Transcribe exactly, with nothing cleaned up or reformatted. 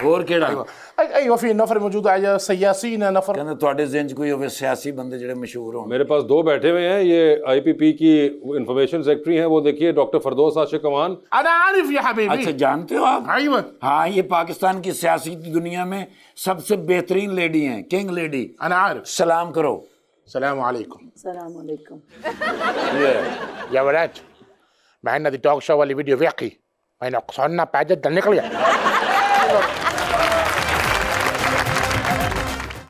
होर केड़ा ايوه في نفر موجود على سياسيين نفر कहंदे ਤੁਹਾਡੇ ਜ਼ਿਹਨ 'ਚ ਕੋਈ ਹੋਵੇ ਸਿਆਸੀ ਬੰਦੇ ਜਿਹੜੇ मशहूर हों। मेरे पास दो बैठे हुए हैं, ये आईपीपी की इंफॉर्मेशन सेक्रेटरी हैं, वो देखिए डॉक्टर फरदौस आशिक अमान। انا عارف يا حبيبي। अच्छा जानते हो आप? ايوه हाँ, ये पाकिस्तान की सियासी दुनिया में सबसे बेहतरीन लेडी हैं, किंग लेडी। انا عارف। सलाम करो। السلام عليكم। السلام عليكم. يا ولاد مع ان دي توك شو اللي فيديو فيقي ما ينقصنا بعد النقليه